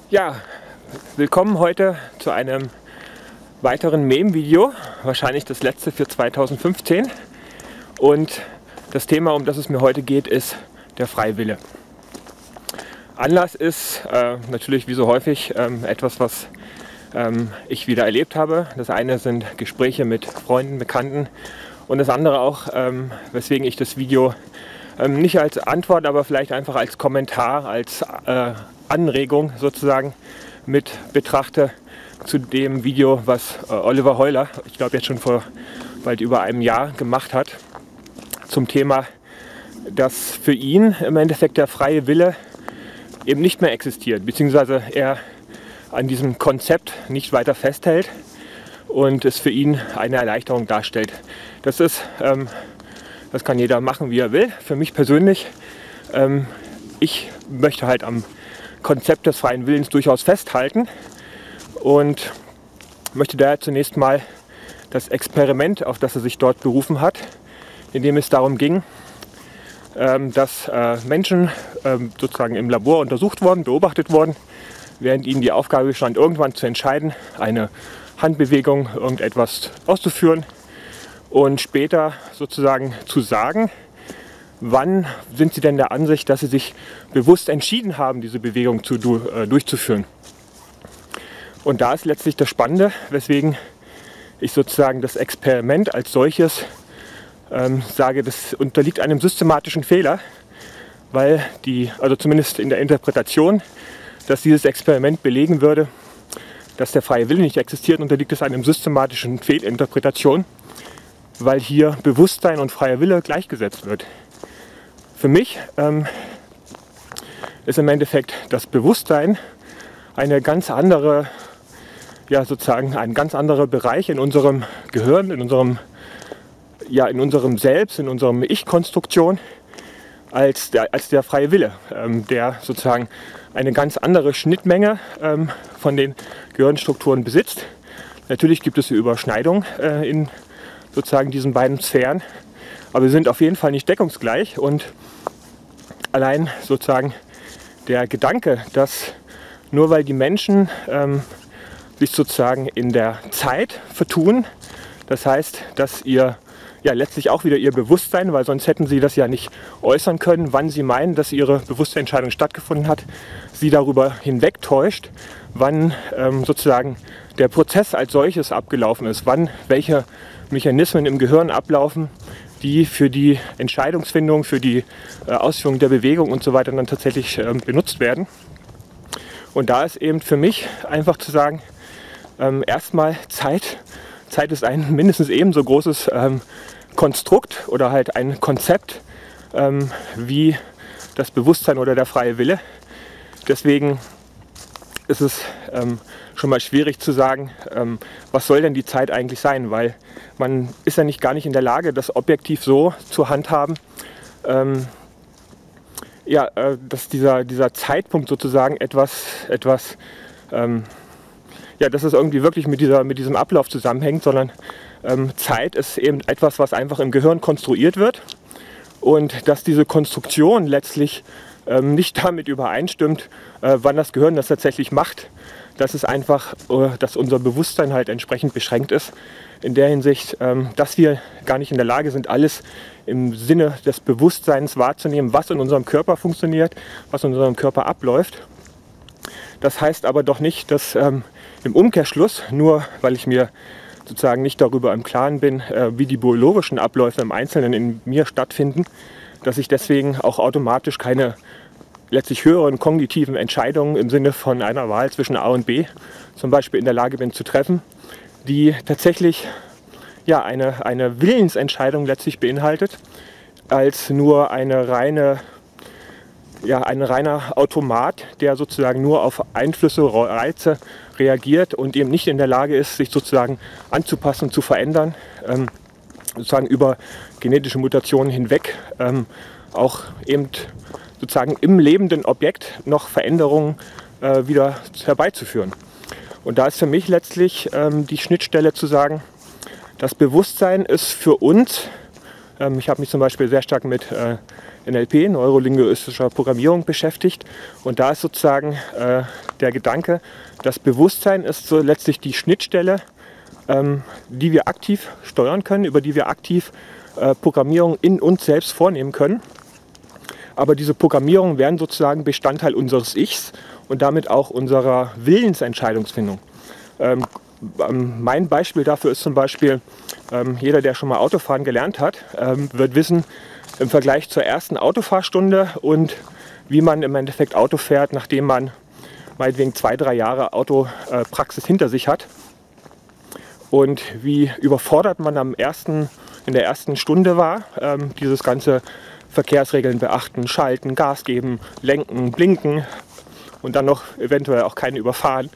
Ja, willkommen heute zu einem weiteren Meme-Video, wahrscheinlich das letzte für 2015. Und das Thema, um das es mir heute geht, ist der freie Wille. Anlass ist natürlich wie so häufig etwas, was ich wieder erlebt habe. Das eine sind Gespräche mit Freunden, Bekannten und das andere auch, weswegen ich das Video nicht als Antwort, aber vielleicht einfach als Kommentar, als Anregung sozusagen mit betrachte zu dem Video, was Oliver Heuler, ich glaube jetzt schon vor bald über einem Jahr, gemacht hat, zum Thema, dass für ihn im Endeffekt der freie Wille eben nicht mehr existiert, beziehungsweise er an diesem Konzept nicht weiter festhält und es für ihn eine Erleichterung darstellt. Das kann jeder machen, wie er will. Für mich persönlich, ich möchte halt am Konzept des freien Willens durchaus festhalten und möchte daher zunächst mal das Experiment, auf das er sich dort berufen hat, in dem es darum ging, dass Menschen sozusagen im Labor untersucht wurden, beobachtet wurden, während ihnen die Aufgabe stand, irgendwann zu entscheiden, eine Handbewegung, irgendetwas auszuführen und später sozusagen zu sagen, wann sind sie denn der Ansicht, dass sie sich bewusst entschieden haben, diese Bewegung durchzuführen. Und da ist letztlich das Spannende, weswegen ich sozusagen das Experiment als solches sage, das unterliegt einem systematischen Fehler, weil also zumindest in der Interpretation, dass dieses Experiment belegen würde, dass der freie Wille nicht existiert, unterliegt es einem systematischen Fehlinterpretation, weil hier Bewusstsein und freier Wille gleichgesetzt wird. Für mich ist im Endeffekt das Bewusstsein eine ganz andere, sozusagen ein ganz anderer Bereich in unserem Gehirn, in unserem Selbst, in unserem Ich-Konstruktion als der freie Wille, der sozusagen eine ganz andere Schnittmenge von den Gehirnstrukturen besitzt. Natürlich gibt es Überschneidungen in sozusagen diesen beiden Sphären, aber sie sind auf jeden Fall nicht deckungsgleich und allein sozusagen der Gedanke, dass nur weil die Menschen sich sozusagen in der Zeit vertun, das heißt, dass letztlich auch wieder ihr Bewusstsein, weil sonst hätten sie das ja nicht äußern können, wann sie meinen, dass ihre bewusste Entscheidung stattgefunden hat, sie darüber hinwegtäuscht, wann sozusagen der Prozess als solches abgelaufen ist, wann welche Mechanismen im Gehirn ablaufen, die für die Entscheidungsfindung, für die Ausführung der Bewegung und so weiter dann tatsächlich benutzt werden. Und da ist eben für mich einfach zu sagen, erstmal Zeit ist ein mindestens ebenso großes Konstrukt oder halt ein Konzept wie das Bewusstsein oder der freie Wille. Deswegen ist es schon mal schwierig zu sagen, was soll denn die Zeit eigentlich sein, weil man ist ja gar nicht in der Lage, das objektiv so zu handhaben, dass dieser Zeitpunkt sozusagen dass es irgendwie wirklich mit diesem Ablauf zusammenhängt, sondern Zeit ist eben etwas, was einfach im Gehirn konstruiert wird und dass diese Konstruktion letztlich nicht damit übereinstimmt, wann das Gehirn das tatsächlich macht. Das ist einfach, dass unser Bewusstsein halt entsprechend beschränkt ist. In der Hinsicht, dass wir gar nicht in der Lage sind, alles im Sinne des Bewusstseins wahrzunehmen, was in unserem Körper funktioniert, was in unserem Körper abläuft. Das heißt aber doch nicht, dass im Umkehrschluss, nur weil ich mir sozusagen nicht darüber im Klaren bin, wie die biologischen Abläufe im Einzelnen in mir stattfinden, dass ich deswegen auch automatisch keine letztlich höheren kognitiven Entscheidungen im Sinne von einer Wahl zwischen A und B zum Beispiel in der Lage bin zu treffen, die tatsächlich eine Willensentscheidung letztlich beinhaltet, als nur ein reiner Automat, der sozusagen nur auf Einflüsse, Reize reagiert und eben nicht in der Lage ist, sich sozusagen anzupassen, zu verändern, sozusagen über genetische Mutationen hinweg auch eben sozusagen im lebenden Objekt noch Veränderungen wieder herbeizuführen. Und da ist für mich letztlich die Schnittstelle zu sagen, das Bewusstsein ist für uns, ich habe mich zum Beispiel sehr stark mit NLP, neurolinguistischer Programmierung, beschäftigt. Und da ist sozusagen der Gedanke, das Bewusstsein ist so letztlich die Schnittstelle, die wir aktiv steuern können, über die wir aktiv Programmierung in uns selbst vornehmen können. Aber diese Programmierungen werden sozusagen Bestandteil unseres Ichs und damit auch unserer Willensentscheidungsfindung. Mein Beispiel dafür ist zum Beispiel, jeder, der schon mal Autofahren gelernt hat, wird wissen, im Vergleich zur ersten Autofahrstunde und wie man im Endeffekt Auto fährt, nachdem man meinetwegen 2-3 Jahre Autopraxis hinter sich hat. Und wie überfordert man in der ersten Stunde war, dieses ganze Verkehrsregeln beachten, schalten, Gas geben, lenken, blinken und dann noch eventuell auch keinen überfahren.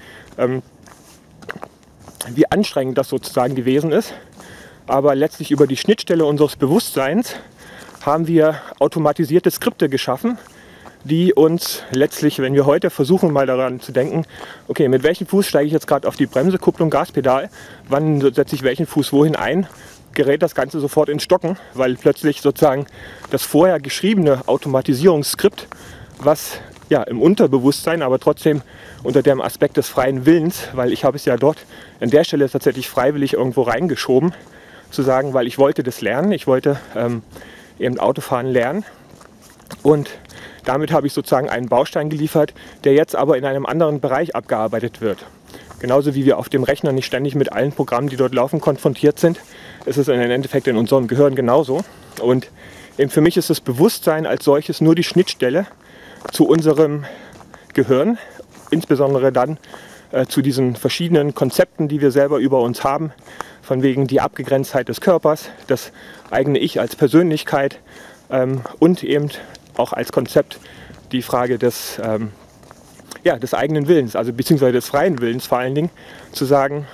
Wie anstrengend das sozusagen gewesen ist. Aber letztlich über die Schnittstelle unseres Bewusstseins haben wir automatisierte Skripte geschaffen, die uns letztlich, wenn wir heute versuchen mal daran zu denken, okay, mit welchem Fuß steige ich jetzt gerade auf die Bremse, Kupplung, Gaspedal, wann setze ich welchen Fuß wohin ein, gerät das Ganze sofort ins Stocken, weil plötzlich sozusagen das vorher geschriebene Automatisierungsskript, was ja im Unterbewusstsein, aber trotzdem unter dem Aspekt des freien Willens, weil ich habe es ja dort an der Stelle tatsächlich freiwillig irgendwo reingeschoben, zu sagen, weil ich wollte das lernen, ich wollte eben Autofahren lernen und damit habe ich sozusagen einen Baustein geliefert, der jetzt aber in einem anderen Bereich abgearbeitet wird. Genauso wie wir auf dem Rechner nicht ständig mit allen Programmen, die dort laufen, konfrontiert sind, ist es im Endeffekt in unserem Gehirn genauso. Und eben für mich ist das Bewusstsein als solches nur die Schnittstelle zu unserem Gehirn, insbesondere dann zu diesen verschiedenen Konzepten, die wir selber über uns haben, von wegen die Abgegrenztheit des Körpers, das eigene Ich als Persönlichkeit und eben auch als Konzept die Frage des eigenen Willens, also beziehungsweise des freien Willens vor allen Dingen, zu sagen,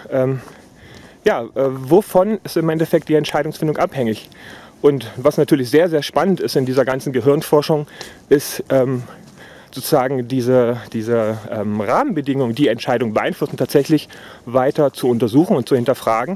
wovon ist im Endeffekt die Entscheidungsfindung abhängig. Und was natürlich sehr, sehr spannend ist in dieser ganzen Gehirnforschung, ist sozusagen diese Rahmenbedingungen, die Entscheidung beeinflussen, tatsächlich weiter zu untersuchen und zu hinterfragen.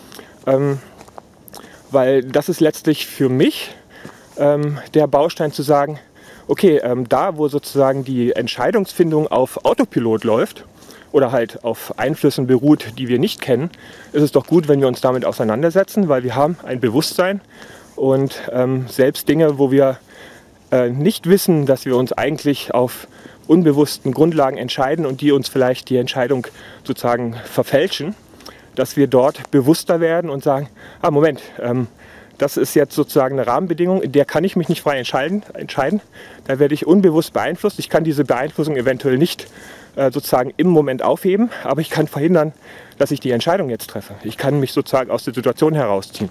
Weil das ist letztlich für mich der Baustein zu sagen, okay, da wo sozusagen die Entscheidungsfindung auf Autopilot läuft oder halt auf Einflüssen beruht, die wir nicht kennen, ist es doch gut, wenn wir uns damit auseinandersetzen, weil wir haben ein Bewusstsein und selbst Dinge, wo wir nicht wissen, dass wir uns eigentlich auf unbewussten Grundlagen entscheiden und die uns vielleicht die Entscheidung sozusagen verfälschen, dass wir dort bewusster werden und sagen, Moment, das ist jetzt sozusagen eine Rahmenbedingung, in der kann ich mich nicht frei entscheiden. Da werde ich unbewusst beeinflusst. Ich kann diese Beeinflussung eventuell nicht sozusagen im Moment aufheben, aber ich kann verhindern, dass ich die Entscheidung jetzt treffe. Ich kann mich sozusagen aus der Situation herausziehen.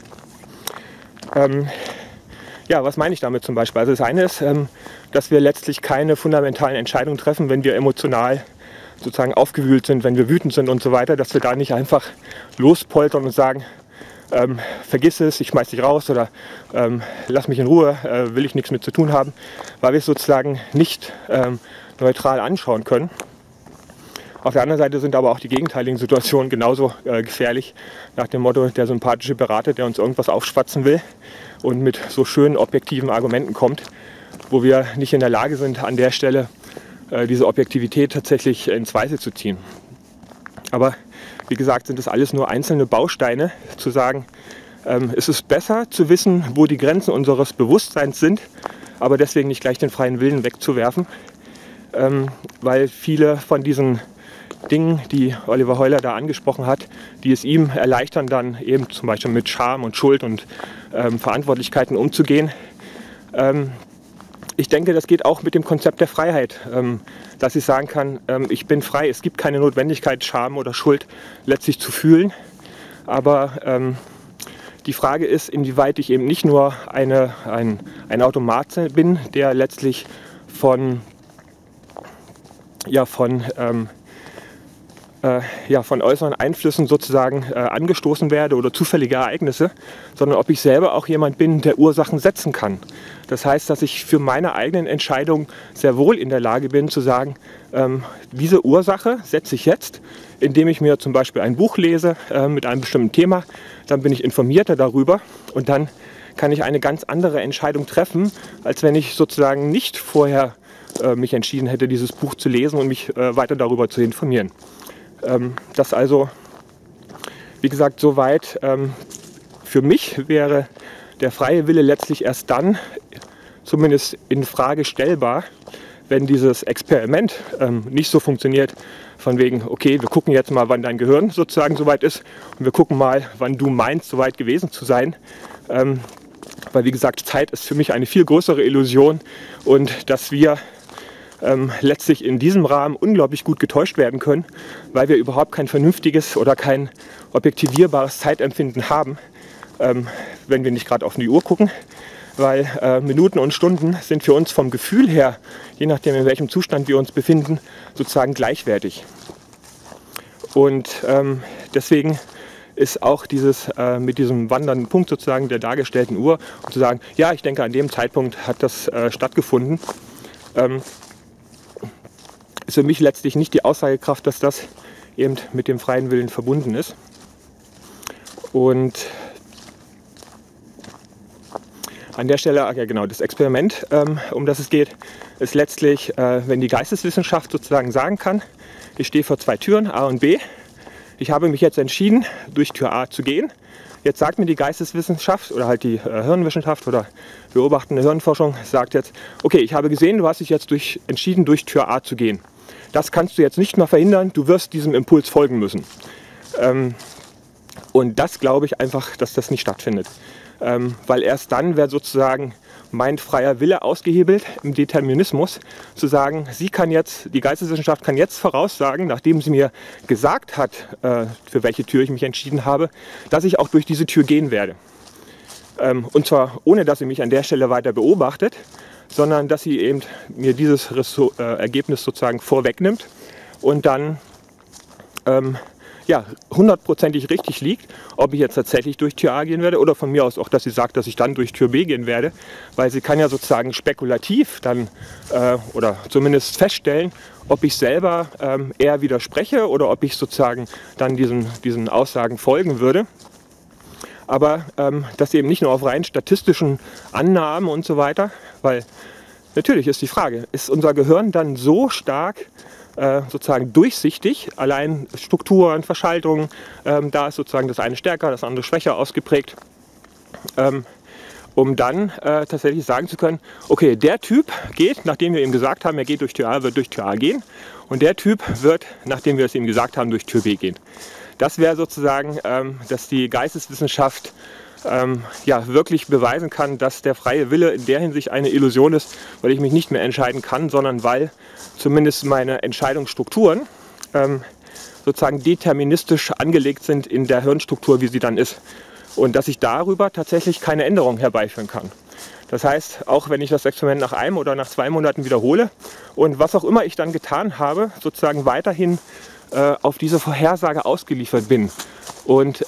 Was meine ich damit zum Beispiel? Also das eine ist, dass wir letztlich keine fundamentalen Entscheidungen treffen, wenn wir emotional sozusagen aufgewühlt sind, wenn wir wütend sind und so weiter, dass wir da nicht einfach lospoltern und sagen, vergiss es, ich schmeiß dich raus oder lass mich in Ruhe, will ich nichts mit zu tun haben, weil wir es sozusagen nicht neutral anschauen können. Auf der anderen Seite sind aber auch die gegenteiligen Situationen genauso gefährlich, nach dem Motto, der sympathische Berater, der uns irgendwas aufschwatzen will und mit so schönen objektiven Argumenten kommt, wo wir nicht in der Lage sind, an der Stelle diese Objektivität tatsächlich ins Zweifel zu ziehen. Aber wie gesagt, sind das alles nur einzelne Bausteine, zu sagen, es ist besser zu wissen, wo die Grenzen unseres Bewusstseins sind, aber deswegen nicht gleich den freien Willen wegzuwerfen, weil viele von diesen Dingen, die Oliver Heuler da angesprochen hat, die es ihm erleichtern, dann eben zum Beispiel mit Scham und Schuld und Verantwortlichkeiten umzugehen. Ich denke, das geht auch mit dem Konzept der Freiheit, dass ich sagen kann, ich bin frei, es gibt keine Notwendigkeit, Scham oder Schuld letztlich zu fühlen. Aber die Frage ist, inwieweit ich eben nicht nur ein Automat bin, der letztlich von äußeren Einflüssen sozusagen angestoßen werde oder zufällige Ereignisse, sondern ob ich selber auch jemand bin, der Ursachen setzen kann. Das heißt, dass ich für meine eigenen Entscheidungen sehr wohl in der Lage bin zu sagen, diese Ursache setze ich jetzt, indem ich mir zum Beispiel ein Buch lese mit einem bestimmten Thema, dann bin ich informierter darüber und dann kann ich eine ganz andere Entscheidung treffen, als wenn ich sozusagen nicht vorher mich entschieden hätte, dieses Buch zu lesen und mich weiter darüber zu informieren. Das also, wie gesagt, soweit. Für mich wäre der freie Wille letztlich erst dann zumindest in Frage stellbar, wenn dieses Experiment nicht so funktioniert, von wegen, okay, wir gucken jetzt mal, wann dein Gehirn sozusagen soweit ist und wir gucken mal, wann du meinst, soweit gewesen zu sein. Weil, wie gesagt, Zeit ist für mich eine viel größere Illusion und dass wir letztlich in diesem Rahmen unglaublich gut getäuscht werden können, weil wir überhaupt kein vernünftiges oder kein objektivierbares Zeitempfinden haben, wenn wir nicht gerade auf die Uhr gucken, weil Minuten und Stunden sind für uns vom Gefühl her, je nachdem in welchem Zustand wir uns befinden, sozusagen gleichwertig. Und deswegen ist auch dieses mit diesem wandernden Punkt sozusagen der dargestellten Uhr, und zu sagen, ja, ich denke, an dem Zeitpunkt hat das stattgefunden, ist für mich letztlich nicht die Aussagekraft, dass das eben mit dem freien Willen verbunden ist. Und an der Stelle, ja genau, das Experiment, um das es geht, ist letztlich, wenn die Geisteswissenschaft sozusagen sagen kann, ich stehe vor zwei Türen, A und B, ich habe mich jetzt entschieden, durch Tür A zu gehen. Jetzt sagt mir die Geisteswissenschaft oder halt die Hirnwissenschaft oder beobachtende Hirnforschung, sagt jetzt, okay, ich habe gesehen, du hast dich jetzt entschieden, durch Tür A zu gehen. Das kannst du jetzt nicht mehr verhindern, du wirst diesem Impuls folgen müssen. Und das glaube ich einfach, dass das nicht stattfindet. Weil erst dann wäre sozusagen mein freier Wille ausgehebelt im Determinismus, zu sagen, die Geisteswissenschaft kann jetzt voraussagen, nachdem sie mir gesagt hat, für welche Tür ich mich entschieden habe, dass ich auch durch diese Tür gehen werde. Und zwar ohne, dass sie mich an der Stelle weiter beobachtet, sondern dass sie eben mir dieses Ergebnis sozusagen vorwegnimmt und dann ja, hundertprozentig richtig liegt, ob ich jetzt tatsächlich durch Tür A gehen werde oder von mir aus auch, dass sie sagt, dass ich dann durch Tür B gehen werde, weil sie kann ja sozusagen spekulativ dann oder zumindest feststellen, ob ich selber eher widerspreche oder ob ich sozusagen dann diesen Aussagen folgen würde. Aber das eben nicht nur auf rein statistischen Annahmen und so weiter, weil natürlich ist die Frage, ist unser Gehirn dann so stark sozusagen durchsichtig, allein Strukturen, Verschaltungen, da ist sozusagen das eine stärker, das andere schwächer ausgeprägt, um dann tatsächlich sagen zu können, okay, der Typ geht, nachdem wir ihm gesagt haben, er geht durch Tür A, wird durch Tür A gehen, und der Typ wird, nachdem wir es ihm gesagt haben, durch Tür B gehen. Das wäre sozusagen, dass die Geisteswissenschaft ja, wirklich beweisen kann, dass der freie Wille in der Hinsicht eine Illusion ist, weil ich mich nicht mehr entscheiden kann, sondern weil zumindest meine Entscheidungsstrukturen sozusagen deterministisch angelegt sind in der Hirnstruktur, wie sie dann ist. Und dass ich darüber tatsächlich keine Änderung herbeiführen kann. Das heißt, auch wenn ich das Experiment nach einem oder nach 2 Monaten wiederhole und was auch immer ich dann getan habe, sozusagen weiterhin auf diese Vorhersage ausgeliefert bin. Und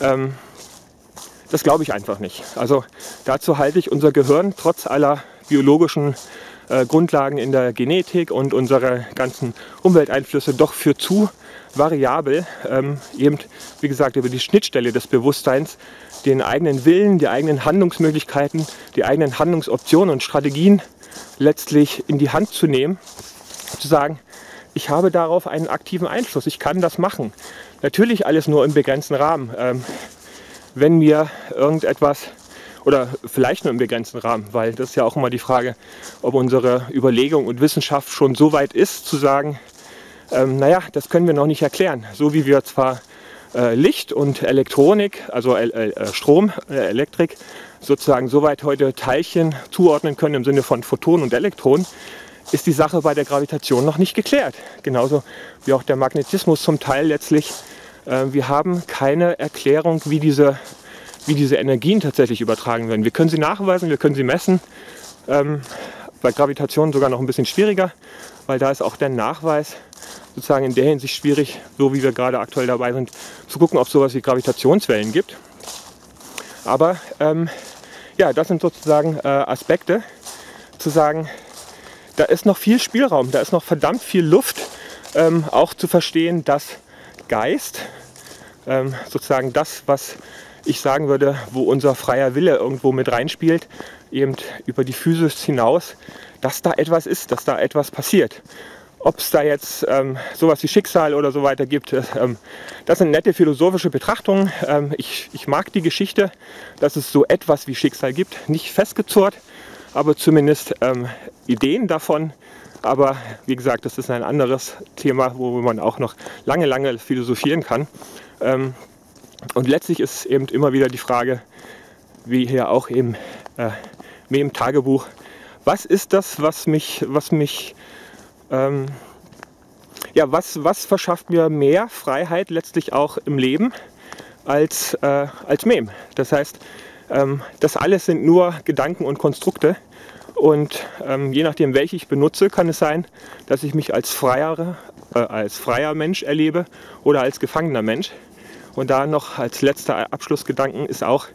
das glaube ich einfach nicht. Also dazu halte ich unser Gehirn trotz aller biologischen Grundlagen in der Genetik und unserer ganzen Umwelteinflüsse doch für zu variabel, eben wie gesagt über die Schnittstelle des Bewusstseins, den eigenen Willen, die eigenen Handlungsmöglichkeiten, die eigenen Handlungsoptionen und Strategien letztlich in die Hand zu nehmen, zu sagen, ich habe darauf einen aktiven Einfluss, ich kann das machen. Natürlich alles nur im begrenzten Rahmen. Wenn mir irgendetwas, oder vielleicht nur im begrenzten Rahmen, weil das ist ja auch immer die Frage, ob unsere Überlegung und Wissenschaft schon so weit ist, zu sagen, naja, das können wir noch nicht erklären. So wie wir zwar Licht und Elektronik, also Strom, Elektrik, sozusagen so weit heute Teilchen zuordnen können im Sinne von Photonen und Elektronen, ist die Sache bei der Gravitation noch nicht geklärt. Genauso wie auch der Magnetismus zum Teil letztlich. Wir haben keine Erklärung, wie diese Energien tatsächlich übertragen werden. Wir können sie nachweisen, wir können sie messen. Bei Gravitation sogar noch ein bisschen schwieriger, weil da ist auch der Nachweis sozusagen in der Hinsicht schwierig, so wie wir gerade aktuell dabei sind, zu gucken, ob es sowas wie Gravitationswellen gibt. Aber ja, das sind sozusagen Aspekte, zu sagen, da ist noch viel Spielraum, da ist noch verdammt viel Luft, auch zu verstehen, dass Geist, sozusagen das, was ich sagen würde, wo unser freier Wille irgendwo mit reinspielt, eben über die Physis hinaus, dass da etwas ist, dass da etwas passiert. Ob es da jetzt sowas wie Schicksal oder so weiter gibt, das sind nette philosophische Betrachtungen. Ich mag die Geschichte, dass es so etwas wie Schicksal gibt. Nicht festgezurrt, aber zumindest Ideen davon. Aber wie gesagt, das ist ein anderes Thema, wo man auch noch lange, lange philosophieren kann. Und letztlich ist eben immer wieder die Frage, wie hier auch eben im Tagebuch, was ist das, was verschafft mir mehr Freiheit letztlich auch im Leben als Mem. Das heißt, das alles sind nur Gedanken und Konstrukte und je nachdem, welche ich benutze, kann es sein, dass ich mich als freier Mensch erlebe oder als gefangener Mensch. Und da noch als letzter Abschlussgedanken ist auch,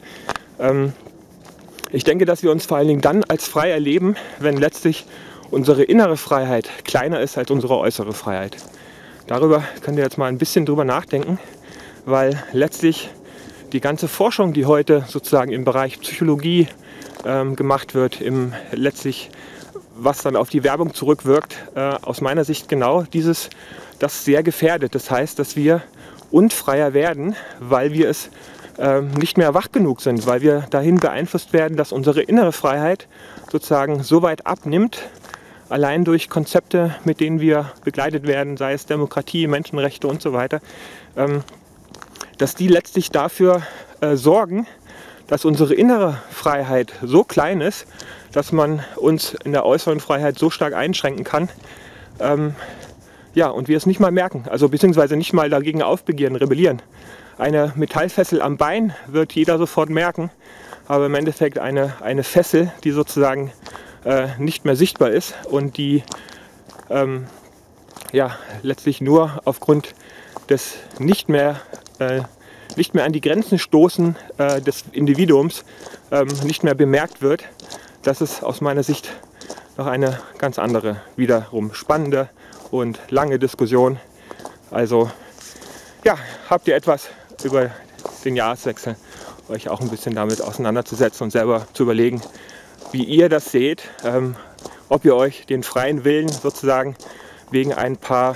ich denke, dass wir uns vor allen Dingen dann als frei erleben, wenn letztlich unsere innere Freiheit kleiner ist als unsere äußere Freiheit. Darüber könnt ihr jetzt mal ein bisschen drüber nachdenken, weil letztlich die ganze Forschung, die heute sozusagen im Bereich Psychologie gemacht wird, letztlich was dann auf die Werbung zurückwirkt, aus meiner Sicht genau das sehr gefährdet. Das heißt, dass wir unfreier werden, weil wir es nicht mehr wach genug sind, weil wir dahin beeinflusst werden, dass unsere innere Freiheit sozusagen so weit abnimmt, allein durch Konzepte, mit denen wir begleitet werden, sei es Demokratie, Menschenrechte und so weiter, dass die letztlich dafür sorgen, dass unsere innere Freiheit so klein ist, dass man uns in der äußeren Freiheit so stark einschränken kann, und wir es nicht mal merken, also beziehungsweise nicht mal dagegen aufbegehren, rebellieren. Eine Metallfessel am Bein wird jeder sofort merken, aber im Endeffekt eine Fessel, die sozusagen nicht mehr sichtbar ist und die letztlich nur aufgrund des nicht mehr an die Grenzen stoßen des Individuums nicht mehr bemerkt wird. Das ist aus meiner Sicht noch eine ganz andere, wiederum spannende und lange Diskussion. Also habt ihr etwas über den Jahreswechsel euch auch ein bisschen damit auseinanderzusetzen und selber zu überlegen, wie ihr das seht, ob ihr euch den freien Willen sozusagen wegen einer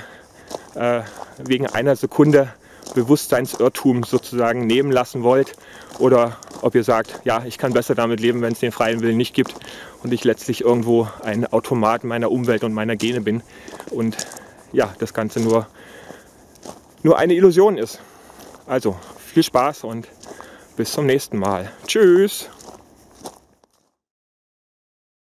Sekunde Bewusstseinsirrtum sozusagen nehmen lassen wollt oder ob ihr sagt, ja, ich kann besser damit leben, wenn es den freien Willen nicht gibt und ich letztlich irgendwo ein Automat meiner Umwelt und meiner Gene bin und das Ganze nur eine Illusion ist. Also viel Spaß und bis zum nächsten Mal. Tschüss!